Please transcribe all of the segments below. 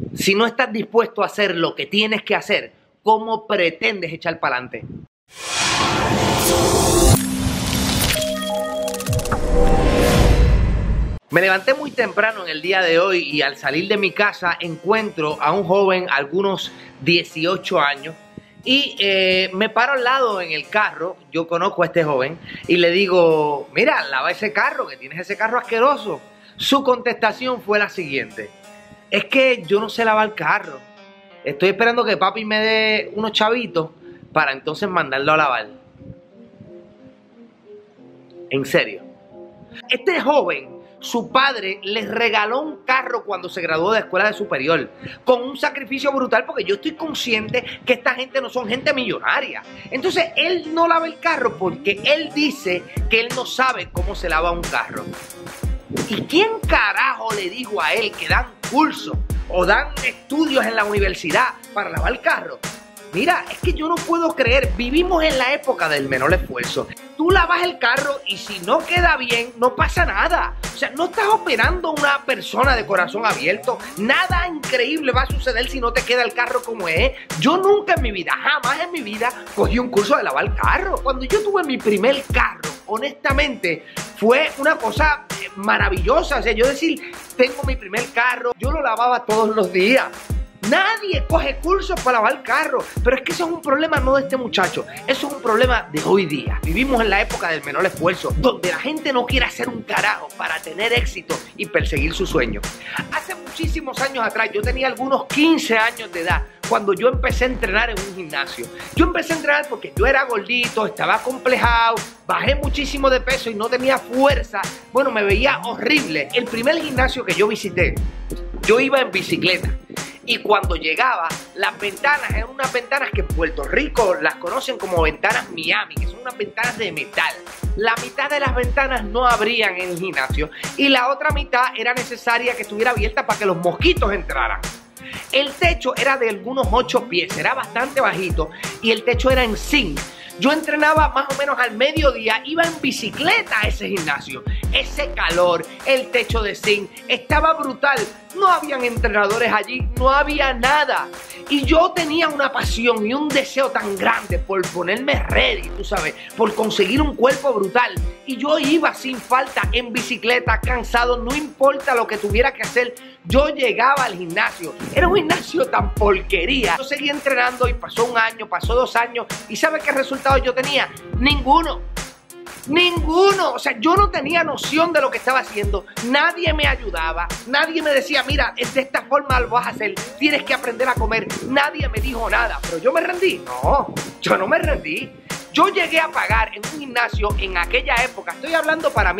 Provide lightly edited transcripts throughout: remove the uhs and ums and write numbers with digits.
Si no estás dispuesto a hacer lo que tienes que hacer, ¿cómo pretendes echar para adelante? Me levanté muy temprano en el día de hoy y al salir de mi casa encuentro a un joven, algunos 18 años, y me paro al lado en el carro. Yo conozco a este joven y le digo, mira, lava ese carro, que tienes ese carro asqueroso. Su contestación fue la siguiente: es que yo no sé lavar el carro. Estoy esperando que papi me dé unos chavitos para entonces mandarlo a lavar. En serio. Este joven, su padre le regaló un carro cuando se graduó de escuela de superior, con un sacrificio brutal, porque yo estoy consciente que esta gente no son gente millonaria. Entonces él no lava el carro porque él dice que él no sabe cómo se lava un carro. ¿Y quién carajo le dijo a él que dan cursos o dan estudios en la universidad para lavar el carro? Mira, es que yo no puedo creer, vivimos en la época del menor esfuerzo. Tú lavas el carro y si no queda bien, no pasa nada. O sea, no estás operando a una persona de corazón abierto. Nada increíble va a suceder si no te queda el carro como es. Yo nunca en mi vida, jamás en mi vida, cogí un curso de lavar el carro. Cuando yo tuve mi primer carro, honestamente, fue una cosa maravillosa. O sea, yo decir, tengo mi primer carro, yo lo lavaba todos los días. Nadie coge cursos para lavar el carro. Pero es que eso es un problema no de este muchacho. Eso es un problema de hoy día. Vivimos en la época del menor esfuerzo, donde la gente no quiere hacer un carajo para tener éxito y perseguir su sueño. Hace muchísimos años atrás, yo tenía algunos 15 años de edad, cuando yo empecé a entrenar en un gimnasio. Yo empecé a entrenar porque yo era gordito, estaba acomplejado, bajé muchísimo de peso y no tenía fuerza. Bueno, me veía horrible. El primer gimnasio que yo visité, yo iba en bicicleta. Y cuando llegaba, las ventanas eran unas ventanas que en Puerto Rico las conocen como ventanas Miami, que son unas ventanas de metal. La mitad de las ventanas no abrían en el gimnasio y la otra mitad era necesaria que estuviera abierta para que los mosquitos entraran. El techo era de algunos 8 pies, era bastante bajito y el techo era en zinc. Yo entrenaba más o menos al mediodía, iba en bicicleta a ese gimnasio. Ese calor, el techo de zinc, estaba brutal. No habían entrenadores allí, no había nada. Y yo tenía una pasión y un deseo tan grande por ponerme ready, tú sabes, por conseguir un cuerpo brutal. Y yo iba sin falta en bicicleta, cansado, no importa lo que tuviera que hacer. Yo llegaba al gimnasio. Era un gimnasio tan porquería. Yo seguí entrenando y pasó un año, pasó 2 años. ¿Y sabes qué resultado yo tenía? Ninguno. Ninguno. O sea, yo no tenía noción de lo que estaba haciendo. Nadie me ayudaba. Nadie me decía, mira, de esta forma lo vas a hacer. Tienes que aprender a comer. Nadie me dijo nada. Pero yo me rendí. No, yo no me rendí. Yo llegué a pagar en un gimnasio en aquella época. Estoy hablando para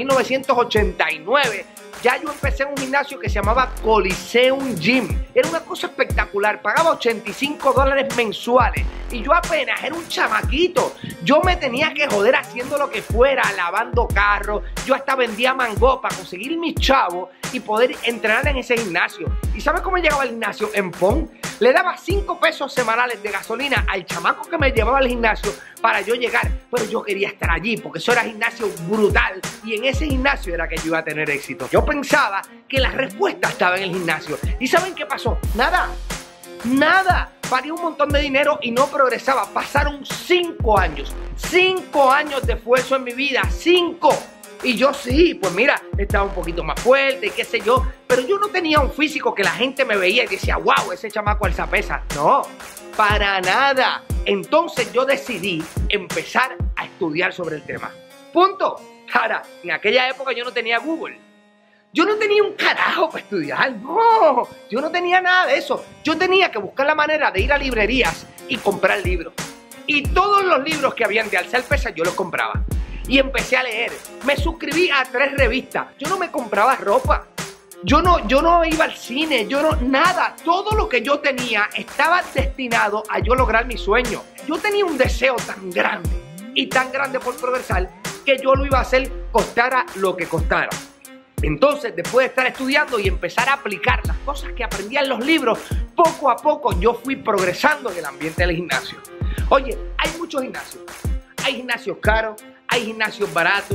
1989. Ya yo empecé en un gimnasio que se llamaba Coliseum Gym. Era una cosa espectacular. Pagaba $85 mensuales. Y yo apenas era un chamaquito. Yo me tenía que joder haciendo lo que fuera, lavando carros. Yo hasta vendía mango para conseguir mis chavos y poder entrenar en ese gimnasio. ¿Y sabes cómo llegaba al gimnasio? En PON. Le daba 5 pesos semanales de gasolina al chamaco que me llevaba al gimnasio para yo llegar. Pero yo quería estar allí porque eso era gimnasio brutal. Y en ese gimnasio era que yo iba a tener éxito. Yo pensaba que la respuesta estaba en el gimnasio. ¿Y saben qué pasó? Nada. Nada. Pagué un montón de dinero y no progresaba. Pasaron 5 años. 5 años de esfuerzo en mi vida. 5. Y yo sí, pues mira, estaba un poquito más fuerte y qué sé yo. Pero yo no tenía un físico que la gente me veía y decía, wow, ese chamaco alza pesa. No, para nada. Entonces yo decidí empezar a estudiar sobre el tema. Punto. Ahora, en aquella época yo no tenía Google. Yo no tenía un carajo para estudiar. No, yo no tenía nada de eso. Yo tenía que buscar la manera de ir a librerías y comprar libros. Y todos los libros que habían de alzar pesas yo los compraba. Y empecé a leer. Me suscribí a 3 revistas. Yo no me compraba ropa. Yo no iba al cine. Nada. Todo lo que yo tenía estaba destinado a yo lograr mi sueño. Yo tenía un deseo tan grande y tan grande por progresar que yo lo iba a hacer costara lo que costara. Entonces, después de estar estudiando y empezar a aplicar las cosas que aprendía en los libros, poco a poco yo fui progresando en el ambiente del gimnasio. Oye, hay muchos gimnasios. Hay gimnasios caros, hay gimnasios baratos,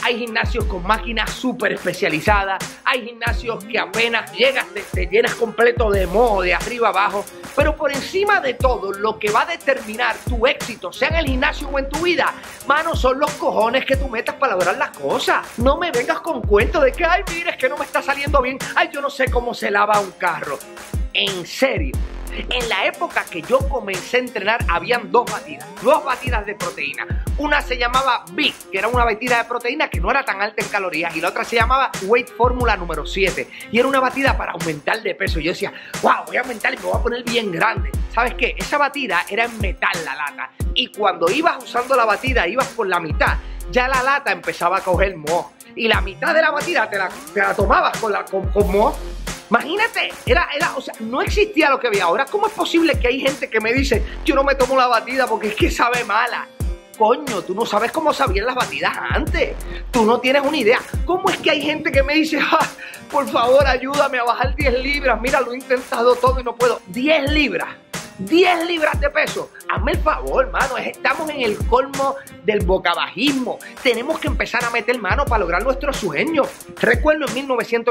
hay gimnasios con máquinas súper especializadas, hay gimnasios que apenas llegas, te llenas completo de moho de arriba abajo, pero por encima de todo, lo que va a determinar tu éxito, sea en el gimnasio o en tu vida, mano, son los cojones que tú metas para lograr las cosas. No me vengas con cuentos de que, ay, mira, es que no me está saliendo bien, ay, yo no sé cómo se lava un carro. En serio. En la época que yo comencé a entrenar, habían dos batidas de proteína. Una se llamaba Big, que era una batida de proteína que no era tan alta en calorías, y la otra se llamaba Weight Formula número 7, y era una batida para aumentar de peso. Yo decía, wow, voy a aumentar y me voy a poner bien grande. ¿Sabes qué? Esa batida era en metal, la lata, y cuando ibas usando la batida, ibas por la mitad, ya la lata empezaba a coger moho, y la mitad de la batida te la tomabas con moho. Imagínate, o sea, no existía lo que había ahora. ¿Cómo es posible que hay gente que me dice, yo no me tomo la batida porque es que sabe mala? Coño, tú no sabes cómo sabían las batidas antes. Tú no tienes una idea. ¿Cómo es que hay gente que me dice, por favor, ayúdame a bajar 10 libras? Mira, lo he intentado todo y no puedo. 10 libras. 10 libras de peso. Hazme el favor, hermano. Estamos en el colmo del bocabajismo. Tenemos que empezar a meter mano para lograr nuestros sueños. Recuerdo en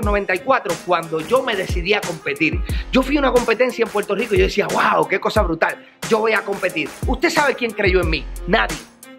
1994 cuando yo me decidí a competir. Yo fui a una competencia en Puerto Rico y yo decía, wow, qué cosa brutal. Yo voy a competir. ¿Usted sabe quién creyó en mí? Nadie.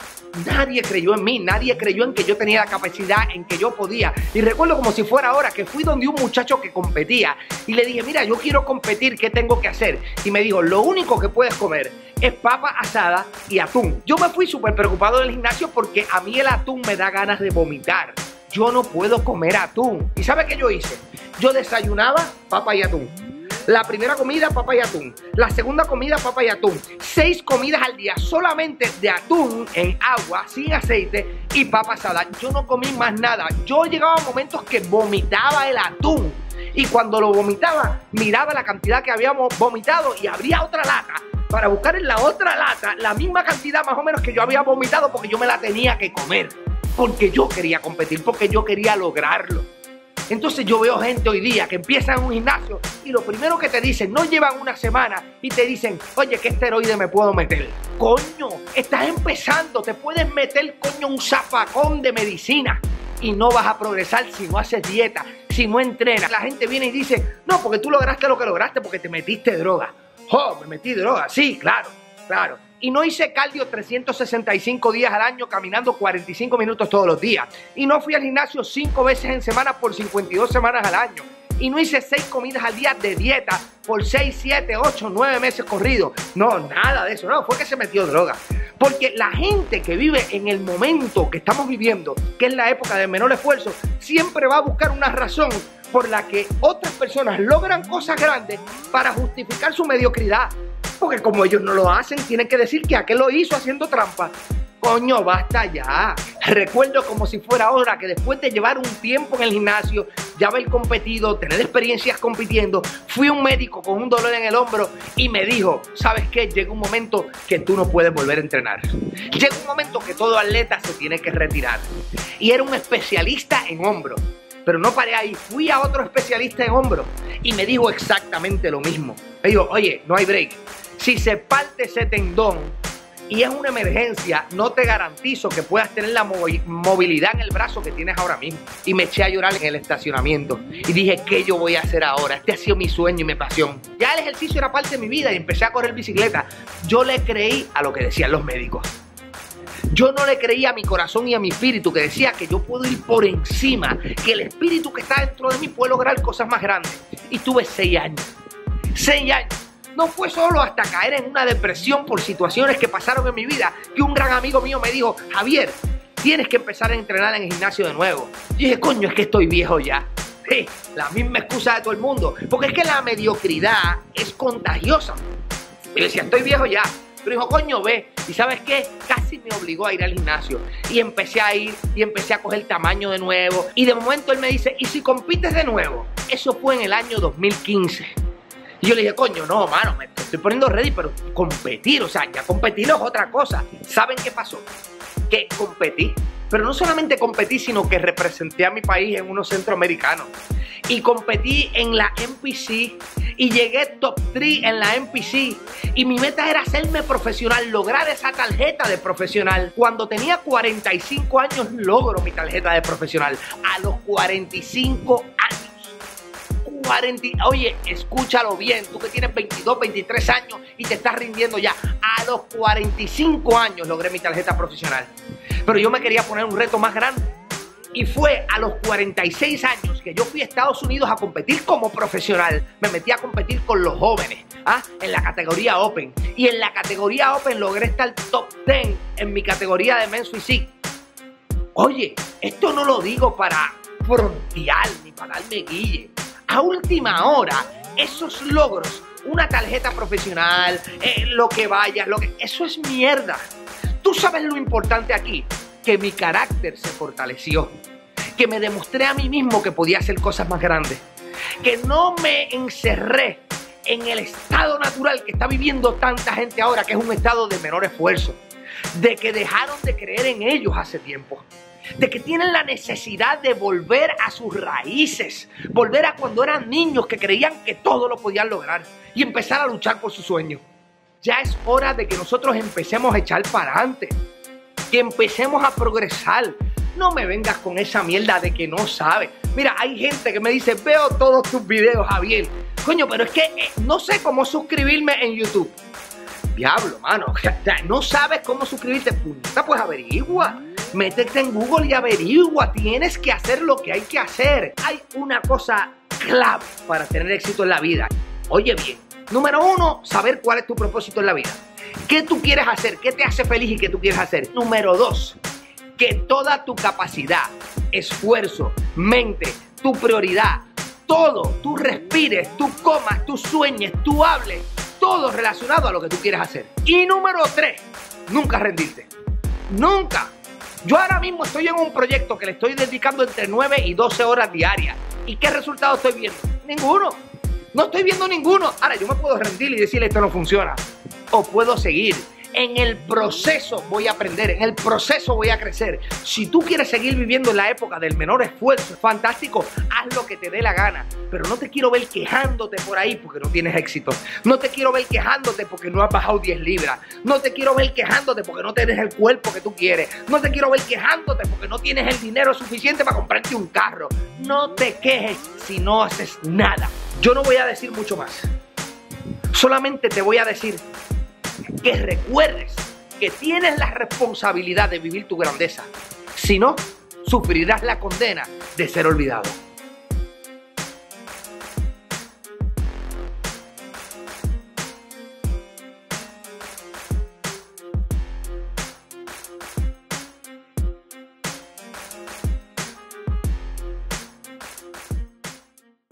Nadie creyó en mí, nadie creyó en que yo tenía la capacidad, en que yo podía. Y recuerdo como si fuera ahora que fui donde un muchacho que competía y le dije, mira, yo quiero competir, ¿qué tengo que hacer? Y me dijo, lo único que puedes comer es papa asada y atún. Yo me fui súper preocupado del gimnasio porque a mí el atún me da ganas de vomitar. Yo no puedo comer atún. ¿Y sabe qué yo hice? Yo desayunaba papa y atún. La primera comida, papa y atún. La segunda comida, papa y atún. 6 comidas al día solamente de atún en agua, sin aceite y papa asada. Yo no comí más nada. Yo llegaba a momentos que vomitaba el atún. Y cuando lo vomitaba, miraba la cantidad que habíamos vomitado y abría otra lata para buscar en la otra lata la misma cantidad más o menos que yo había vomitado, porque yo me la tenía que comer. Porque yo quería competir, porque yo quería lograrlo. Entonces yo veo gente hoy día que empieza en un gimnasio y lo primero que te dicen, no llevan una semana y te dicen, oye, ¿qué esteroide me puedo meter? Coño, estás empezando, te puedes meter, coño, un zafacón de medicina y no vas a progresar si no haces dieta, si no entrenas. La gente viene y dice, no, porque tú lograste lo que lograste porque te metiste droga. Oh, me metí droga, sí, claro, claro. Y no hice cardio 365 días al año caminando 45 minutos todos los días. Y no fui al gimnasio 5 veces en semana por 52 semanas al año. Y no hice 6 comidas al día de dieta por 6, 7, 8, 9 meses corridos. No, nada de eso. No, fue que se metió droga. Porque la gente que vive en el momento que estamos viviendo, que es la época de menor esfuerzo, siempre va a buscar una razón por la que otras personas logran cosas grandes para justificar su mediocridad. Porque como ellos no lo hacen, tienen que decir que aquel lo hizo haciendo trampa. Coño, basta ya. Recuerdo como si fuera ahora que después de llevar un tiempo en el gimnasio, ya haber competido, tener experiencias compitiendo, fui a un médico con un dolor en el hombro y me dijo, ¿sabes qué? Llega un momento que tú no puedes volver a entrenar. Llega un momento que todo atleta se tiene que retirar. Y era un especialista en hombro. Pero no paré ahí, fui a otro especialista en hombro y me dijo exactamente lo mismo. Me dijo, oye, no hay break. Si se parte ese tendón y es una emergencia, no te garantizo que puedas tener la movilidad en el brazo que tienes ahora mismo. Y me eché a llorar en el estacionamiento y dije, ¿qué yo voy a hacer ahora? Este ha sido mi sueño y mi pasión. Ya el ejercicio era parte de mi vida y empecé a correr bicicleta. Yo le creí a lo que decían los médicos. Yo no le creía a mi corazón y a mi espíritu que decía que yo puedo ir por encima, que el espíritu que está dentro de mí puede lograr cosas más grandes. Y tuve 6 años. 6 años. No fue solo hasta caer en una depresión por situaciones que pasaron en mi vida que un gran amigo mío me dijo, Javier, tienes que empezar a entrenar en el gimnasio de nuevo. Y dije, coño, es que estoy viejo ya. Sí, la misma excusa de todo el mundo. Porque es que la mediocridad es contagiosa. Y yo decía, estoy viejo ya. Pero dijo, coño, ve. ¿Y sabes qué? Casi me obligó a ir al gimnasio. Y empecé a ir y empecé a coger tamaño de nuevo. Y de momento él me dice, ¿y si compites de nuevo? Eso fue en el año 2015. Y yo le dije, coño, no, mano, me estoy poniendo ready, pero competir, o sea, ya competir es otra cosa. ¿Saben qué pasó? Que competí. Pero no solamente competí, sino que representé a mi país en unos centroamericanos. Y competí en la NPC y llegué top 3 en la NPC. Y mi meta era hacerme profesional, lograr esa tarjeta de profesional. Cuando tenía 45 años logro mi tarjeta de profesional. A los 45 años. Oye, escúchalo bien, tú que tienes 22, 23 años y te estás rindiendo ya. A los 45 años logré mi tarjeta profesional. Pero yo me quería poner un reto más grande. Y fue a los 46 años que yo fui a Estados Unidos a competir como profesional. Me metí a competir con los jóvenes, en la categoría Open. Y en la categoría Open logré estar top 10 en mi categoría de Men's Physique. Oye, esto no lo digo para frontear ni para darme guille. A última hora, esos logros, una tarjeta profesional, lo que vaya, eso es mierda. Tú sabes lo importante aquí, que mi carácter se fortaleció, que me demostré a mí mismo que podía hacer cosas más grandes, que no me encerré en el estado natural que está viviendo tanta gente ahora, que es un estado de menor esfuerzo, de que dejaron de creer en ellos hace tiempo, de que tienen la necesidad de volver a sus raíces, volver a cuando eran niños que creían que todo lo podían lograr y empezar a luchar por sus sueños. Ya es hora de que nosotros empecemos a echar para adelante, que empecemos a progresar. No me vengas con esa mierda de que no sabes. Mira, hay gente que me dice, veo todos tus videos, Javier. Coño, pero es que no sé cómo suscribirme en YouTube. Diablo, mano, no sabes cómo suscribirte. Puta, pues averigua. Métete en Google y averigua. Tienes que hacer lo que hay que hacer. Hay una cosa clave para tener éxito en la vida. Oye bien, número 1, saber cuál es tu propósito en la vida. ¿Qué tú quieres hacer? ¿Qué te hace feliz y qué tú quieres hacer? Número 2, que toda tu capacidad, esfuerzo, mente, tu prioridad, todo, tú respires, tú comas, tú sueñes, tú hables, todo relacionado a lo que tú quieres hacer. Y número 3, nunca rendirte. Nunca. Yo ahora mismo estoy en un proyecto que le estoy dedicando entre 9 y 12 horas diarias. ¿Y qué resultado estoy viendo? Ninguno. No estoy viendo ninguno. Ahora, yo me puedo rendir y decirle esto no funciona. O puedo seguir. En el proceso voy a aprender, en el proceso voy a crecer. Si tú quieres seguir viviendo en la época del menor esfuerzo, fantástico, haz lo que te dé la gana. Pero no te quiero ver quejándote por ahí porque no tienes éxito. No te quiero ver quejándote porque no has bajado 10 libras. No te quiero ver quejándote porque no tienes el cuerpo que tú quieres. No te quiero ver quejándote porque no tienes el dinero suficiente para comprarte un carro. No te quejes si no haces nada. Yo no voy a decir mucho más. Solamente te voy a decir que recuerdes que tienes la responsabilidad de vivir tu grandeza. Si no, sufrirás la condena de ser olvidado.